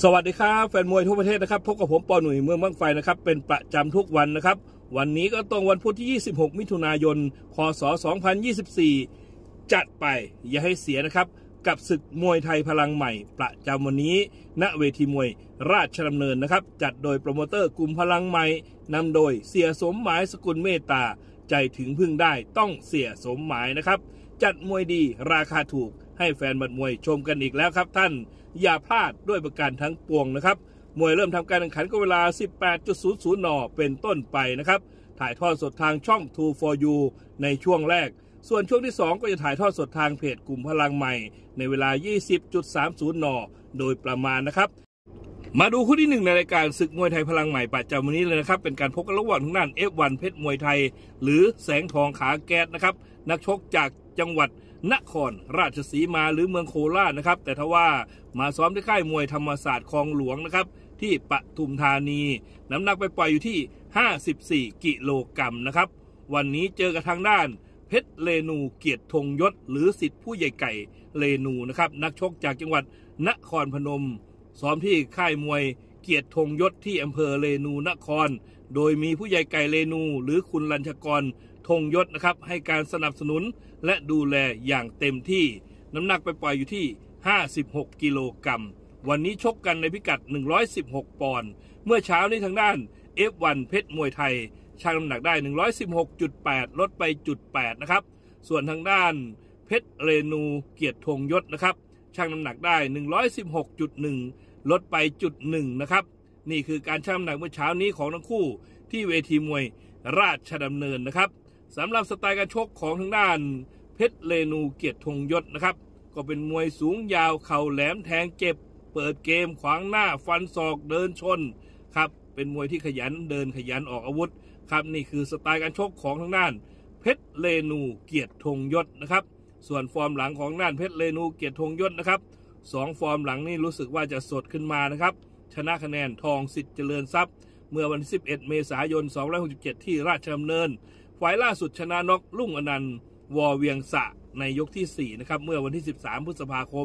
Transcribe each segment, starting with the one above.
สวัสดีครับแฟนมวยทั่วประเทศนะครับพบกับผมปอหนุ่ยเมืองบั้งไฟนะครับเป็นประจำทุกวันนะครับวันนี้ก็ตรงวันพุธที่26มิถุนายนคศ2024จัดไปอย่าให้เสียนะครับกับศึกมวยไทยพลังใหม่ประจำวันนี้ณเวทีมวยราชดำเนินนะครับจัดโดยโปรโมเตอร์กลุ่มพลังใหม่นำโดยเสียสมหมายสกุลเมตตาใจถึงพึ่งได้ต้องเสียสมหมายนะครับจัดมวยดีราคาถูกให้แฟนบัดมวยชมกันอีกแล้วครับท่านอย่าพลาดด้วยประการทั้งปวงนะครับมวยเริ่มทำการแข่งขันก็เวลา 18.00 น.เป็นต้นไปนะครับถ่ายทอดสดทางช่อง True for You ในช่วงแรกส่วนช่วงที่2ก็จะถ่ายทอดสดทางเพจกลุ่มพลังใหม่ในเวลา 20.30 น.โดยประมาณนะครับมาดูคู่ที่1ในรายการศึกมวยไทยพลังใหม่ประจำวันนี้เลยนะครับเป็นการพบกันระหว่างทางด้าน F1 เพชรมวยไทยหรือแสงทองขาแก๊สนะครับนักชกจากจังหวัดนครราชสีมาหรือเมืองโคราชนะครับแต่ทว่ามาซ้อมที่ค่ายมวยธรรมศาสตร์คลองหลวงนะครับที่ปทุมธานีน้ำหนักไปปล่อยอยู่ที่54กิโลกรัมนะครับวันนี้เจอกับทางด้านเพชรเรนูเกียรติธงยศหรือศิษย์ผู้ใหญ่ไก่เรนูนะครับนักชกจากจังหวัดนครพนมซ้อมที่ค่ายมวยเกียรติธงยศที่อำเภอเรนูนครโดยมีผู้ใหญ่ไก่เรนูหรือคุณรัญชกรธงยศนะครับให้การสนับสนุนและดูแลอย่างเต็มที่น้ำหนักไปปล่อยอยู่ที่56กิโลกรัมวันนี้ชกกันในพิกัด116ปอนด์เมื่อเช้านี้ทางด้าน F1 เพชรมวยไทยชั่งน้ำหนักได้ 116.8 ลดไป 0.8 นะครับส่วนทางด้านเพชรเรนูเกียรติธงยศนะครับชั่งน้ำหนักได้ 116.1 ลดไป 0.1 นะครับนี่คือการชั่งน้ำหนักเมื่อเช้านี้ของทั้งคู่ที่เวทีมวยราชดำเนินนะครับสำหรับสไตล์การชกของทางด้านเพชรเรนูเกียรติธงยศนะครับก็เป็นมวยสูงยาวเข่าแหลมแทงเจ็บเปิดเกมขวางหน้าฟันศอกเดินชนครับเป็นมวยที่ขยันเดินขยันออกอาวุธครับนี่คือสไตล์การชกของทางด้านเพชรเรนูเกียรติธงยศนะครับส่วนฟอร์มหลังของด้านเพชรเรนูเกียรติธงยศนะครับ2ฟอร์มหลังนี่รู้สึกว่าจะสดขึ้นมานะครับชนะคะแนนทองสิทธิ์เจริญทรัพย์เมื่อวันที่11เมษายน2567ที่ราชดำเนินฝ่ายล่าสุดชนะน็อกลุ่งอนันต์วอเวียงสะในยกที่4นะครับเมื่อวันที่13พฤษภาคม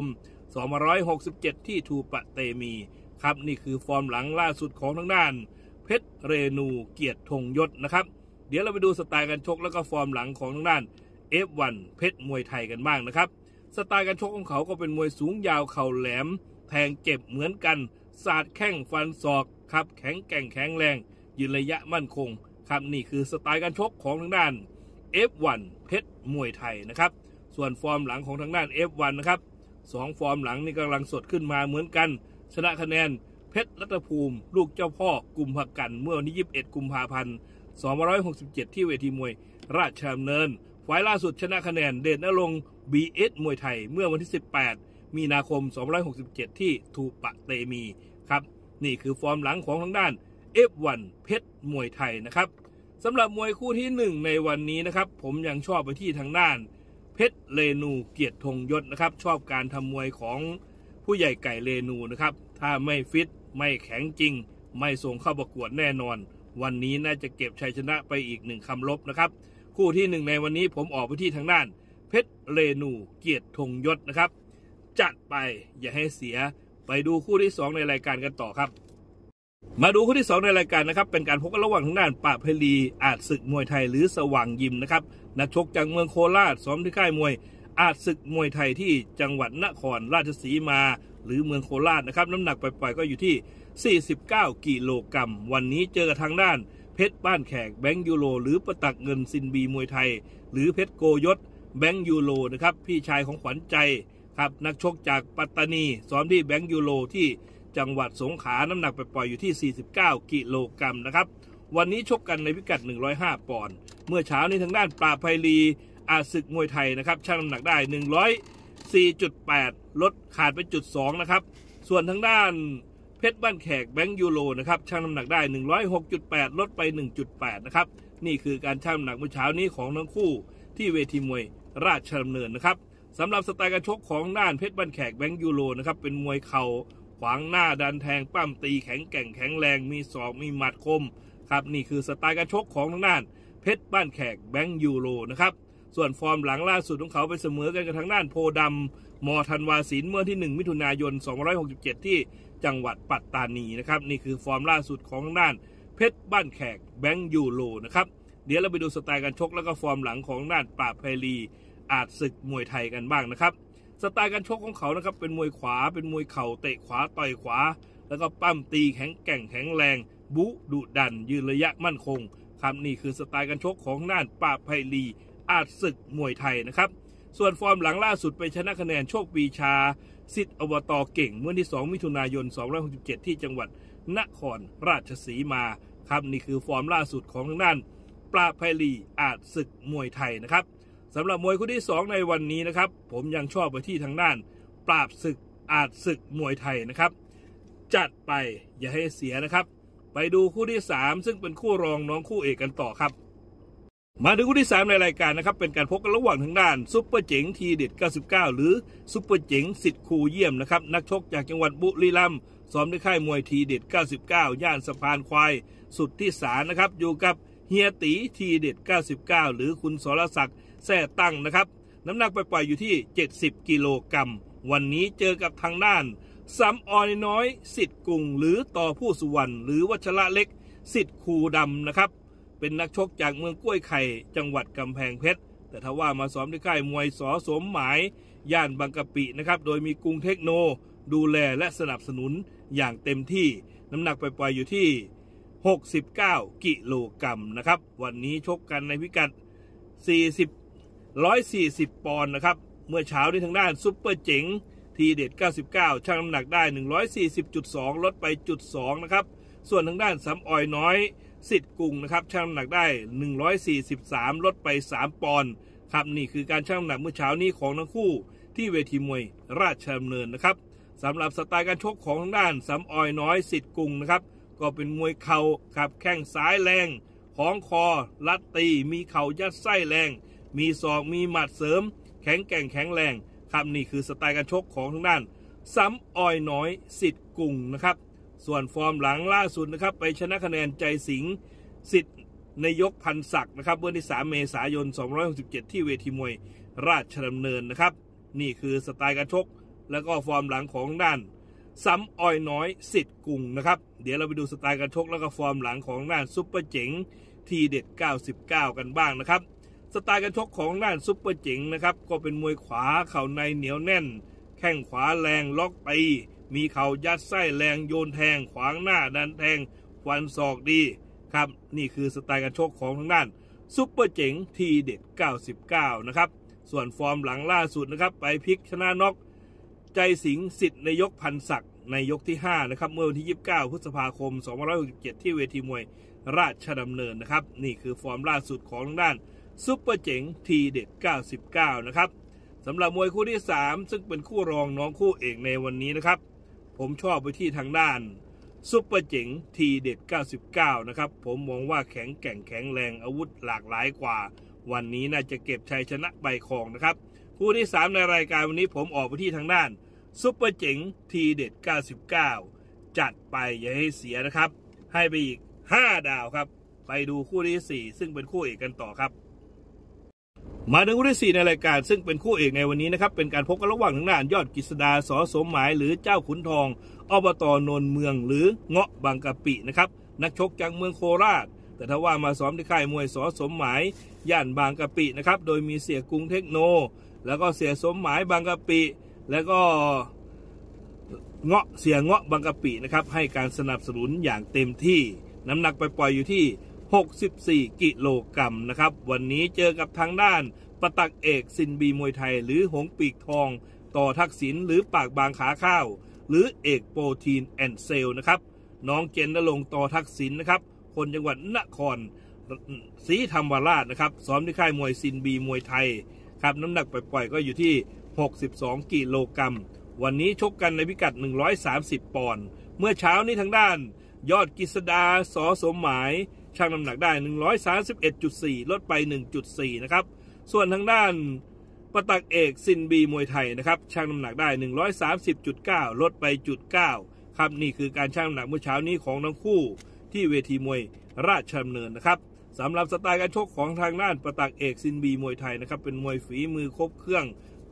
2567ที่ทูปะเตมีครับนี่คือฟอร์มหลังล่าสุดของทางด้านเพชรเรนูเกียรติธงยศนะครับเดี๋ยวเราไปดูสไตล์การชกแล้วก็ฟอร์มหลังของทางด้าน F1 เพชรมวยไทยกันบ้างนะครับสไตล์การชกของเขาก็เป็นมวยสูงยาวเข่าแหลมแทงเจ็บเหมือนกันสาดแข้งฟันศอกครับแข็งแกร่งแข็งแรงยืนระยะมั่นคงครับนี่คือสไตล์การชกของทางด้าน F1 เพชรมวยไทยนะครับส่วนฟอร์มหลังของทางด้าน F1 นะครับ2ฟอร์มหลังนี่กำลังสดขึ้นมาเหมือนกันชนะคะแนนเพชรรัตภูมิลูกเจ้าพ่อกุมภกันเมื่อวันที่21กุมภาพันธ์2567ที่เวทีมวยราชดำเนินฝ่ายล่าสุดชนะคะแนนเดชนรงค์ BS มวยไทยเมื่อวันที่18มีนาคม2567ที่ทูปะเตมีครับนี่คือฟอร์มหลังของทางด้าน F1 เพชรมวยไทยนะครับสำหรับมวยคู่ที่1ในวันนี้นะครับผมยังชอบไปที่ทางด้านเพชรเรนูเกียรติธงยศนะครับชอบการทำมวยของผู้ใหญ่ไก่เรนูนะครับถ้าไม่ฟิตไม่แข็งจริงไม่ส่งเข้าประกวดแน่นอนวันนี้น่าจะเก็บชัยชนะไปอีก1คำลบนะครับคู่ที่1ในวันนี้ผมออกไปที่ทางด้านเพชรเรนูเกียรติธงยศนะครับจัดไปอย่าให้เสียไปดูคู่ที่2ในรายการกันต่อครับมาดูคู่ที่2ในรายการนะครับเป็นการพบกันระหว่างทางด้านปราบเพลีอาจศึกมวยไทยหรือสว่างยิมนะครับนักชกจากเมืองโคราชซ้อมที่ค่ายมวยอาจศึกมวยไทยที่จังหวัดนครราชสีมาหรือเมืองโคราชนะครับน้ำหนักปล่อยๆก็อยู่ที่49กิโลกรัมวันนี้เจอกับทางด้านเพชรบ้านแขกแบงค์ยูโรหรือประตักเงินซินบีมวยไทยหรือเพชรโกยศแบงค์ยูโรนะครับพี่ชายของขวัญใจครับนักชกจากปัตตานีซ้อมที่แบงค์ยูโรที่จังหวัดสงขลาน้ำหนักปล่อยๆอยู่ที่49กิโลกรัมนะครับวันนี้ชกกันในพิกัด105ปอนด์เมื่อเช้านี้ทางด้านปราบไพลีอาจศึกมวยไทยนะครับชั่งน้ำหนักได้104.8 ลดขาดไป 0.2 นะครับส่วนทางด้านเพชรบ้านแขกแบงค์ยูโรนะครับชั่งน้ำหนักได้106.8 ลดไป 1.8 นะครับนี่คือการชั่งน้ำหนักเมื่อเช้านี้ของทั้งคู่ที่เวทีมวยราชดำเนินนะครับสำหรับสไตล์การชกของด้านเพชรบ้านแขกแบงค์ยูโรนะครับเป็นมวยเข่าขวางหน้าดันแทงปั้มตีแข็งแกร่งแข็งแรงมีศอกมีหมัดคมครับนี่คือสไตล์การชกของทางด้านเพชรบ้านแขกแบงค์ยูโรนะครับส่วนฟอร์มหลังล่าสุดของเขาไปเสมอกันกับทางด้านโพดำมธันวาสินเมื่อที่1มิถุนายน2567ที่จังหวัดปัตตานีนะครับนี่คือฟอร์มล่าสุดของทางด้านเพชรบ้านแขกแบงค์ยูโรนะครับเดี๋ยวเราไปดูสไตล์การชกแล้วก็ฟอร์มหลังของด้านปราบไพลีอาจศึกมวยไทยกันบ้างนะครับสไตล์การชกของเขานะครับเป็นมวยขวาเป็นมวยเข่าเตะขวาต่อยขวาแล้วก็ปั้มตีแข็งแกร่งแข็งแรงบุดุดันยืนระยะมั่นคงครับนี่คือสไตล์การชกของด้านปราบไพลีอาจศึกมวยไทยนะครับส่วนฟอร์มหลังล่าสุดไปชนะคะแนนโชคปีชาสิทธิ์อบต.เก่งเมื่อที่2มิถุนายน2567ที่จังหวัดนครราชสีมาครับนี่คือฟอร์มล่าสุดของทางด้านปราบไพลีอาจศึกมวยไทยนะครับสำหรับมวยคู่ที่2ในวันนี้นะครับผมยังชอบไปที่ทางด้านปราบศึกอาจศึกมวยไทยนะครับจัดไปอย่าให้เสียนะครับไปดูคู่ที่3ซึ่งเป็นคู่รองน้องคู่เอกกันต่อครับมาดูคู่ที่3ในรายการนะครับเป็นการพบกันระหว่างทางด้านซุปเปอร์เจ๋งทีเด็ด99หรือซุปเปอร์เจ๋งสิทธิ์ครูเยี่ยมนะครับนักชกจากจังหวัดบุรีรัมย์ซ้อมในค่ายมวยทีเด็ด99ย่านสะพานควายสุดที่ศาลนะครับอยู่กับเฮียตีทีเด็ด99หรือคุณสรศักดิ์แท่ตั้งนะครับน้ำหนักไปปล่อยอยู่ที่70กิโลกรัมวันนี้เจอกับทางด้านสำออยน้อยสิทธิ์กุงหรือต่อผู้สุวรรณหรือวัชระเล็กสิทธิ์ครูดำนะครับเป็นนักชกจากเมืองกล้วยไข่จังหวัดกำแพงเพชรแต่ถ้าว่ามาซ้อมที่ค่ายมวยสสมหมายย่านบางกะปินะครับโดยมีกรุงเทคโนดูแลและสนับสนุนอย่างเต็มที่น้ำหนักไปปล่อยอยู่ที่69กิโลกรัมนะครับวันนี้ชกกันในพิกัด140 ปอนด์นะครับเมื่อเช้าที่ทางด้านซุปเปอร์เจ๋งทีเด็ด99ชั่งน้ำหนักได้ 140.2 ลดไป 0.2 นะครับส่วนทางด้านสำออยน้อยสิทธิ์กุงนะครับชั่งน้ำหนักได้143ลดไป3ปอนด์ครับนี่คือการชั่งน้ำหนักเมื่อเช้านี้ของทั้งคู่ที่เวทีมวยราชดำเนินนะครับสำหรับสไตล์การชกของทางด้านสำออยน้อยสิทธิ์กุงนะครับก็เป็นมวยเข่าครับแข้งซ้ายแรงของคอลัดตีมีเข่ายัดไส้แรงมีศอกมีหมัดเสริมแข็งแกร่งแข็งแรงครับนี่คือสไตล์การชกของทางด้านสำออยน้อยสิทธิ์กุงนะครับส่วนฟอร์มหลังล่าสุดนะครับไปชนะคะแนนใจสิงห์สิทธิ์นายกพันศักดิ์นะครับเมื่อที่3เมษายน2567ที่เวทีมวยราชดำเนินนะครับนี่คือสไตล์การชกแล้วก็ฟอร์มหลังของด้านสำออยน้อยสิทธิ์กุงนะครับเดี๋ยวเราไปดูสไตล์การชกแล้วก็ฟอร์มหลังของด้านซุปเปอร์เจ๋งทีเด็ด99กันบ้างนะครับสไตล์การชกของด้านซุปเปอร์เจ๋งนะครับก็เป็นมวยขวาเข่าในเหนียวแน่นแข้งขวาแรงล็อกตีมีเข่ายัดไส้แรงโยนแทงขวางหน้าดันแทงฟันศอกดีครับนี่คือสไตล์การชกของทางด้านซุปเปอร์เจ๋งทีเด็ด99นะครับส่วนฟอร์มหลังล่าสุดนะครับไปพลิกชนะน็อกใจสิงห์สิทธิ์นายกพันศักดิ์ในยกที่5นะครับเมื่อวันที่29พฤษภาคม2567ที่เวทีมวยราชดำเนินนะครับนี่คือฟอร์มล่าสุดของทางด้านซุปเปอร์เจ๋งทีเด็ด99นะครับสำหรับมวยคู่ที่3ซึ่งเป็นคู่รองน้องคู่เอกในวันนี้นะครับผมชอบไปที่ทางด้านซุปเปอร์เจ๋งทีเด็ด99นะครับผมมองว่าแข็งแกร่งแข็งแรงอาวุธหลากหลายกว่าวันนี้น่าจะเก็บชัยชนะใบคองนะครับคู่ที่3ในรายการวันนี้ผมออกไปที่ทางด้านซุปเปอร์เจ๋งทีเด็ด99จัดไปอย่าให้เสียนะครับให้ไปอีก5ดาวครับไปดูคู่ที่4ซึ่งเป็นคู่เอกกันต่อครับมาถึงคู่ที่4ในรายการซึ่งเป็นคู่เอกในวันนี้นะครับเป็นการพบกันระหว่างทางด้านยอดกฤษดาสสมหมายหรือเจ้าขุนทองอบต.โนนเมืองหรือเงาะบางกะปินะครับนักชกจากเมืองโคราชแต่ถ้าว่ามาซ้อมที่ค่ายมวยสสมหมายย่านบางกะปินะครับโดยมีเสียกรุงเทคโนแล้วก็เสียสมหมายบางกะปิแล้วก็เสียเงาะบางกะปินะครับให้การสนับสนุนอย่างเต็มที่น้ำหนักไปปล่อยอยู่ที่64กิโลกรัมนะครับวันนี้เจอกับทางด้านปตักเอกซินบีมวยไทยหรือหงปีกทองต่อทักษิณหรือปากบางขาข้าวหรือเอกโปรตีนแอนเซลนะครับน้องเจนนรงค์ต่อทักษิณนะครับคนจังหวัดนครศรีธรรมราชนะครับซ้อมที่ค่ายมวยซินบีมวยไทยครับน้ำหนักไปปล่อยก็อยู่ที่62กิโลกรัมวันนี้ชกกันในพิกัด130ปอนด์เมื่อเช้านี้ทางด้านยอดกฤษดาสสมหมายชั่งน้ำหนักได้ 131.4 ลดไป 1.4 นะครับส่วนทางด้านปตักเอกซินบีมวยไทยนะครับชั่งน้ำหนักได้ 130.9 ลดไป 0.9 ครับนี่คือการชั่งน้ำหนักเมื่อเช้านี้ของทั้งคู่ที่เวทีมวยราชดำเนินนะครับสำหรับสไตล์การชกของทางด้านปตักเอกซินบีมวยไทยนะครับเป็นมวยฝีมือครบเครื่องไป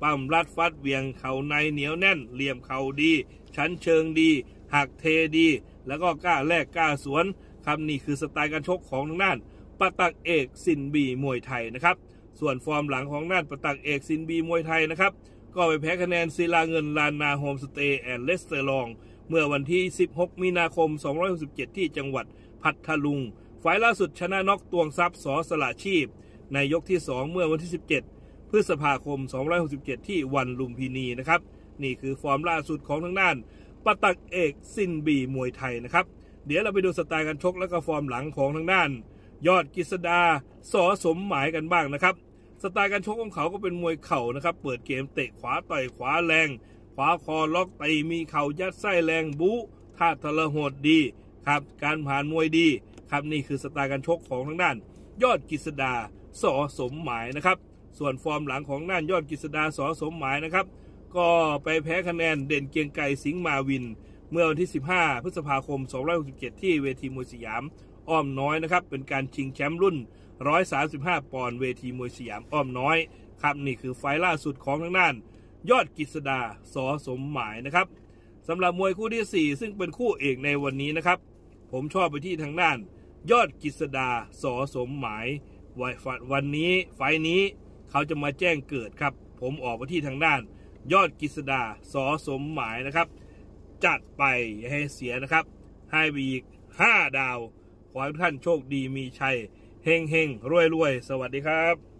ปั้มรัดฟัดเวียงเข่าในเหนียวแน่นเหลี่ยมเข่าดีชั้นเชิงดีหักเทดีแล้วก็กล้าแลกกล้าสวนครับนี่คือสไตล์การชกของทางด้านปะตักเอกซินบีมวยไทยนะครับส่วนฟอร์มหลังของด้านปะตักเอกซินบีมวยไทยนะครับก็ไปแพ้คะแนนศิลาเงินลานนาโฮมสเตย์แอนด์เลสเตอร์ลองเมื่อวันที่16มีนาคม2567ที่จังหวัดพัทลุงฝ่ายล่าสุดชนะน็อกตวงทรัพย์สสละชีพในยกที่2เมื่อวันที่17พฤษภาคม2567ที่วันลุมพินีนะครับนี่คือฟอร์มล่าสุดของทางด้านปะตักเอกซินบีมวยไทยนะครับเดี๋ยวเราไปดูสไตล์การชกและก็ฟอร์มหลังของทางด้านยอดกฤษดาสสมหมายกันบ้างนะครับสไตล์การชกของเขาก็เป็นมวยเข่านะครับเปิดเกมเตะขวาต่อยขวาแรงขวาคอล็อกตีมีเข่ายัดไส้แรงบู๊ท่าทรหดดีครับการผ่านมวยดีครับนี่คือสไตล์การชกของทางด้านยอดกฤษดาสสมหมายนะครับส่วนฟอร์มหลังของด้านยอดกฤษดาสสมหมายนะครับก็ไปแพ้คะแนนเด่นเกียงไกรสิงห์มาวินเมื่อวันที่15พฤษภาคม2567ที่เวทีมวยสยามอ้อมน้อยนะครับเป็นการชิงแชมป์รุ่น135ปอนด์เวทีมวยสยามอ้อมน้อยครับนี่คือไฟล์ล่าสุดของทางด้านยอดกฤษดาสสมหมายนะครับสำหรับมวยคู่ที่4ซึ่งเป็นคู่เอกในวันนี้นะครับผมชอบไปที่ทางด้านยอดกฤษดาสสมหมายวันนี้ไฟล์นี้เขาจะมาแจ้งเกิดครับผมออกไปที่ทางด้านยอดกฤษดาสสมหมายนะครับจัดไปอย่าให้เสียนะครับให้ไปอีก5 ดาวขอให้ทุกท่านโชคดีมีชัยเฮงเฮงรวยรวยสวัสดีครับ